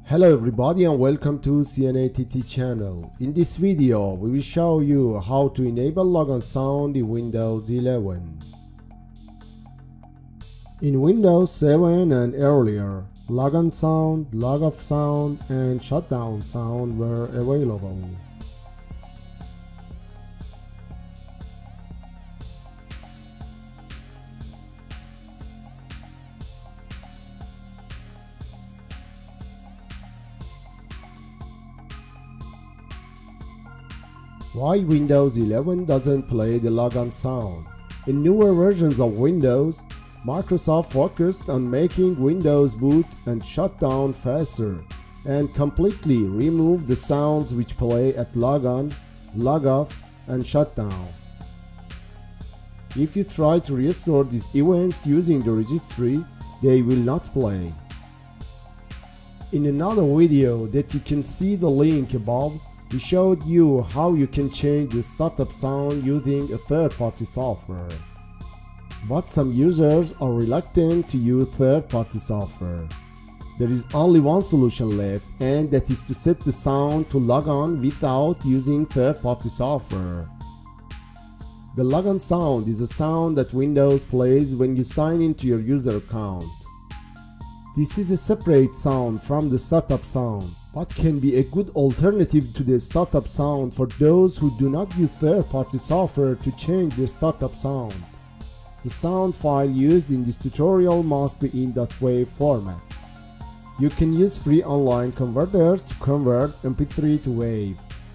Hello everybody and welcome to CNATT channel. In this video we will show you how to enable Logon sound in Windows 11. In Windows 7 and earlier, Logon sound, log off sound and shutdown sound were available. Why Windows 11 doesn't play the Logon sound? In newer versions of Windows, Microsoft focused on making Windows boot and shutdown faster and completely removed the sounds which play at logon, log off and shutdown. If you try to restore these events using the registry, they will not play. In another video that you can see the link above, we showed you how you can change the startup sound using a third-party software. But some users are reluctant to use third-party software. There is only one solution left, and that is to set the sound to Logon without using third-party software. The Logon sound is a sound that Windows plays when you sign into your user account. This is a separate sound from the startup sound, but can be a good alternative to the startup sound for those who do not use third-party software to change their startup sound. The sound file used in this tutorial must be in .wav format. You can use free online converters to convert MP3 to WAV.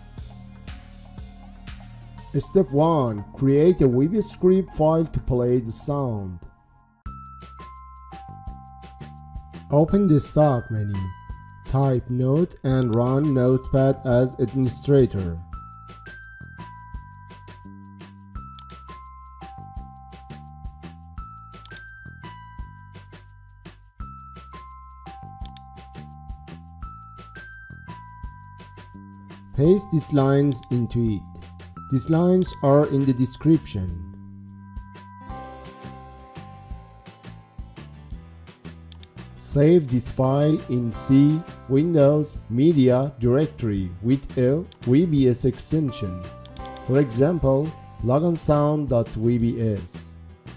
Step 1. Create a VBScript file to play the sound. Open the Start menu. Type Note and run Notepad as administrator. Paste these lines into it. These lines are in the description. Save this file in C, Windows, Media directory with a VBS extension. For example, LogonSound.WVS.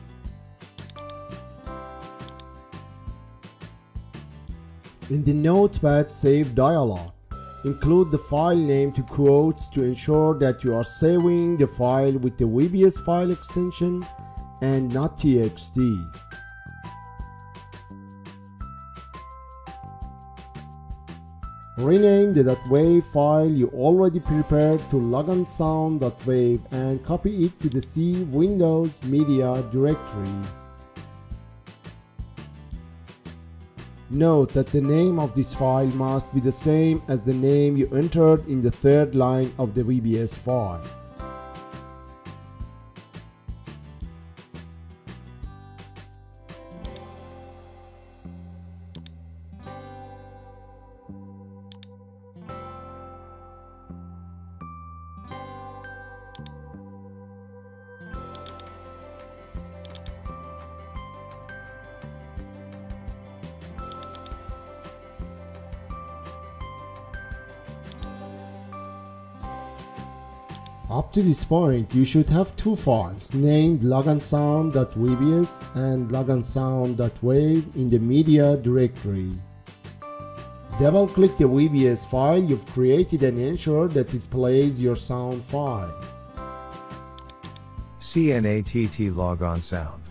In the Notepad Save dialog, include the file name to quotes to ensure that you are saving the file with the VBS file extension and not TXT. Rename the .wav file you already prepared to LogonSound.wav and copy it to the C Windows Media directory. Note that the name of this file must be the same as the name you entered in the third line of the VBS file. Up to this point, you should have two files named LogonSound.VBS and LogonSound.wav in the Media directory. Double-click the VBS file you've created and ensure that it plays your sound file. CNATT Logon sound.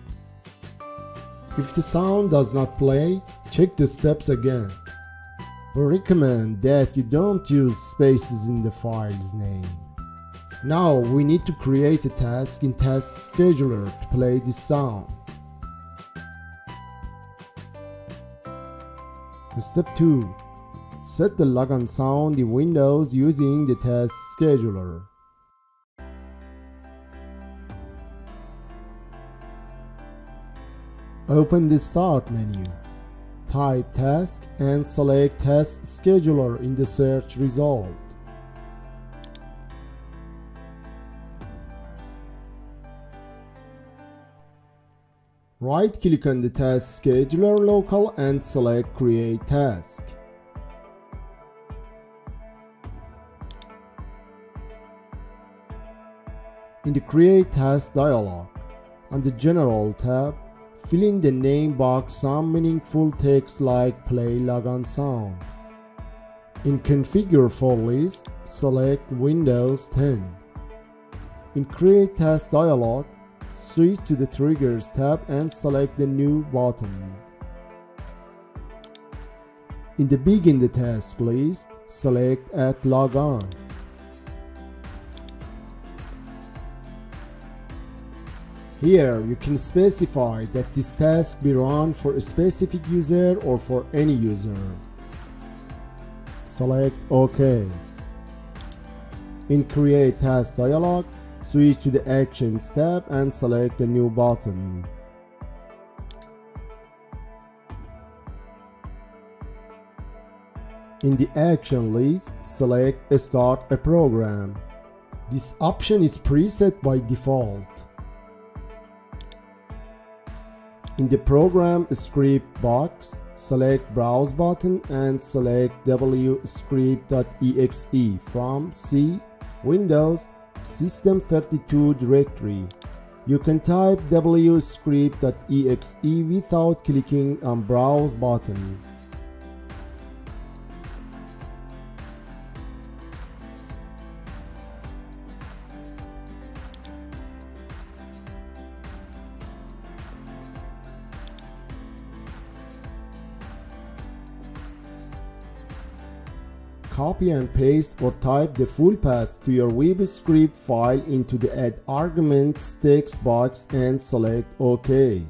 If the sound does not play, check the steps again. We recommend that you don't use spaces in the file's name. Now we need to create a task in Task Scheduler to play this sound. Step 2. Set the Logon sound in Windows using the Task Scheduler. Open the Start menu. Type Task and select Task Scheduler in the search result. Right-click on the task scheduler local and select Create Task. In the Create Task dialog, on the General tab, fill in the name box some meaningful text like Play Logon Sound. In Configure for List, select Windows 10. In Create Task dialog, switch to the Triggers tab and select the New button. In the Begin the Task list, select Add Logon. Here you can specify that this task be run for a specific user or for any user. Select OK. In Create Task dialog, switch to the Actions tab and select the New button. In the Action list, select Start a Program. This option is preset by default. In the Program Script box, select Browse button and select VBScript.exe from C, Windows, System32 directory. You can type VBScript.exe without clicking on Browse button. Copy and paste or type the full path to your VBScript file into the Add Arguments text box and select OK.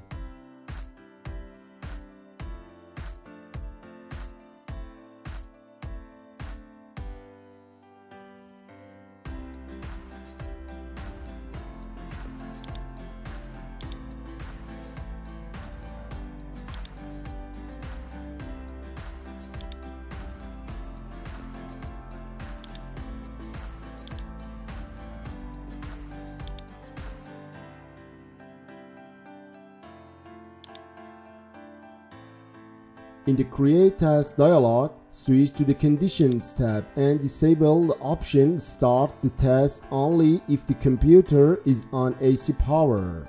In the Create Task dialog, switch to the Conditions tab and disable the option Start the task only if the computer is on AC power.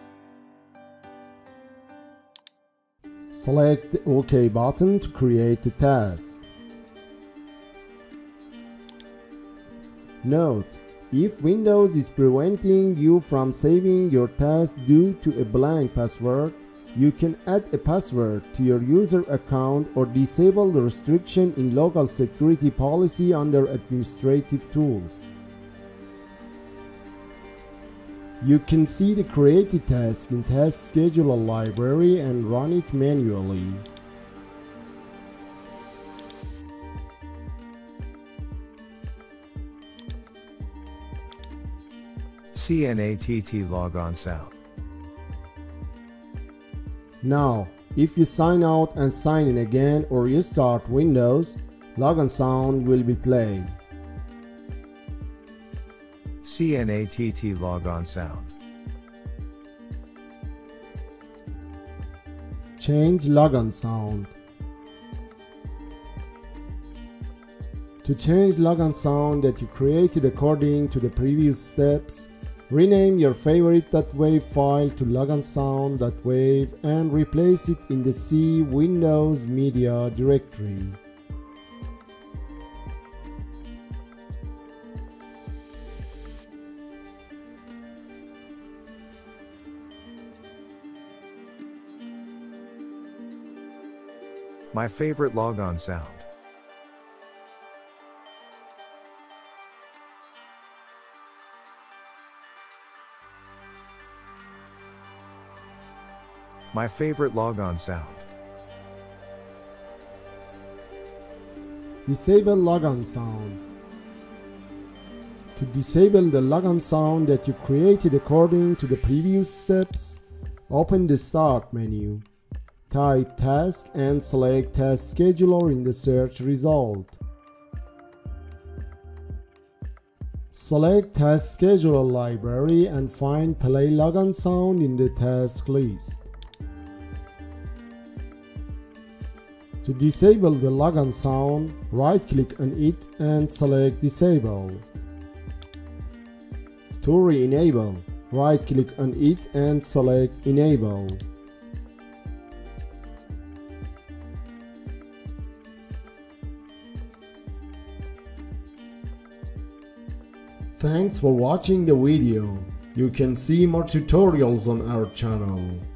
Select the OK button to create the task. Note: if Windows is preventing you from saving your task due to a blank password, you can add a password to your user account or disable the restriction in Local Security Policy under Administrative Tools. You can see the created task in Task Scheduler library and run it manually. CreateObject Logon Sound. Now, if you sign out and sign in again or restart Windows, Logon Sound will be playing. CreateObject Logon Sound. Change Logon Sound. To change Logon Sound that you created according to the previous steps, rename your favorite .wav file to LogonSound.wav and replace it in the C Windows Media directory. My favorite Logon sound. My favorite Logon sound. Disable Logon Sound. To disable the Logon Sound that you created according to the previous steps, open the Start menu. Type Task and select Task Scheduler in the search result. Select Task Scheduler library and find Play Logon Sound in the task list. To disable the Logon Sound, right-click on it and select Disable. To re-enable, right-click on it and select Enable. Thanks for watching the video. You can see more tutorials on our channel.